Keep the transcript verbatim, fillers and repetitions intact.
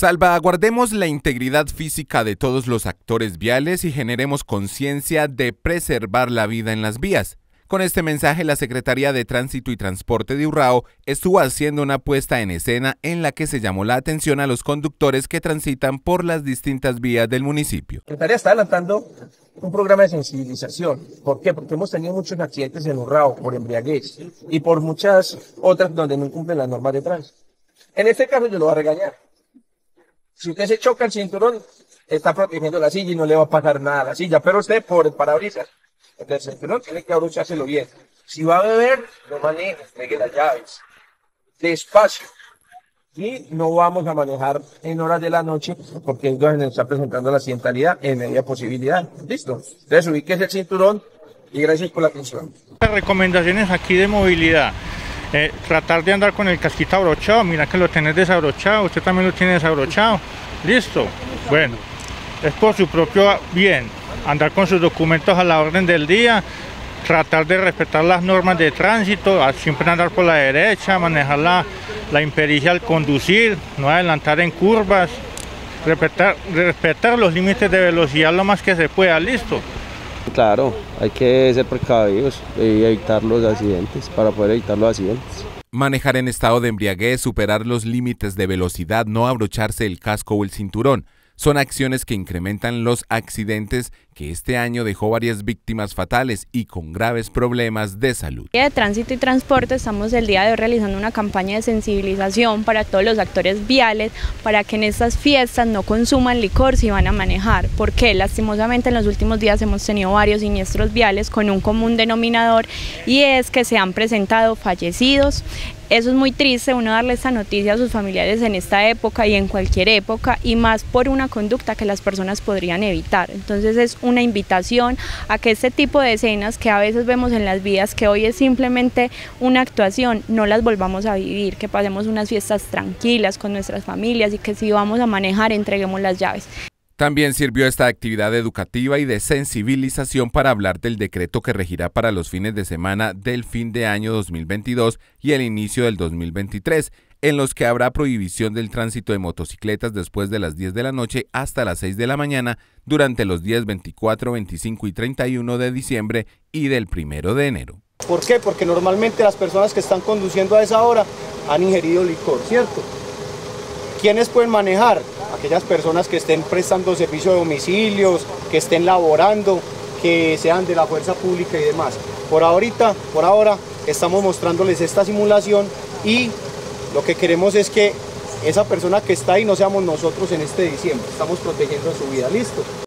Salvaguardemos la integridad física de todos los actores viales y generemos conciencia de preservar la vida en las vías. Con este mensaje, la Secretaría de Tránsito y Transporte de Urrao estuvo haciendo una puesta en escena en la que se llamó la atención a los conductores que transitan por las distintas vías del municipio. La Secretaría está adelantando un programa de sensibilización. ¿Por qué? Porque hemos tenido muchos accidentes en Urrao por embriaguez y por muchas otras donde no cumplen las normas de tránsito. En este caso yo lo voy a regañar. Si usted se choca el cinturón, está protegiendo la silla y no le va a pasar nada a la silla, pero usted por el parabrisas, el cinturón tiene que abrochárselo bien. Si va a beber, no maneje, pegue las llaves, despacio. Y no vamos a manejar en horas de la noche porque es donde está presentando la accidentalidad en media posibilidad. ¿Listo? Entonces ubíquese el cinturón y gracias por la atención. Recomendaciones aquí de movilidad. Eh, tratar de andar con el casquito abrochado, mira que lo tenés desabrochado, usted también lo tiene desabrochado, listo, bueno, es por su propio bien, andar con sus documentos a la orden del día, tratar de respetar las normas de tránsito, siempre andar por la derecha, manejar la, la impericia al conducir, no adelantar en curvas, respetar, respetar los límites de velocidad lo más que se pueda, listo. Claro, hay que ser precavidos y evitar los accidentes, para poder evitar los accidentes. Manejar en estado de embriaguez, superar los límites de velocidad, no abrocharse el casco o el cinturón, son acciones que incrementan los accidentes que este año dejó varias víctimas fatales y con graves problemas de salud. De Tránsito y Transporte estamos el día de hoy realizando una campaña de sensibilización para todos los actores viales para que en estas fiestas no consuman licor si van a manejar, porque lastimosamente en los últimos días hemos tenido varios siniestros viales con un común denominador y es que se han presentado fallecidos. Eso es muy triste, uno darle esta noticia a sus familiares en esta época y en cualquier época, y más por una conducta que las personas podrían evitar. Entonces es una invitación a que este tipo de escenas que a veces vemos en las vías, que hoy es simplemente una actuación, no las volvamos a vivir, que pasemos unas fiestas tranquilas con nuestras familias y que si vamos a manejar entreguemos las llaves. También sirvió esta actividad educativa y de sensibilización para hablar del decreto que regirá para los fines de semana del fin de año dos mil veintidós y el inicio del dos mil veintitrés, en los que habrá prohibición del tránsito de motocicletas después de las diez de la noche hasta las seis de la mañana durante los días veinticuatro, veinticinco y treinta y uno de diciembre y del primero de enero. ¿Por qué? Porque normalmente las personas que están conduciendo a esa hora han ingerido licor, ¿cierto? ¿Quiénes pueden manejar? Aquellas personas que estén prestando servicio de domicilios, que estén laborando, que sean de la fuerza pública y demás. Por ahorita, por ahora, estamos mostrándoles esta simulación y lo que queremos es que esa persona que está ahí no seamos nosotros en este diciembre. Estamos protegiendo su vida, ¿listo?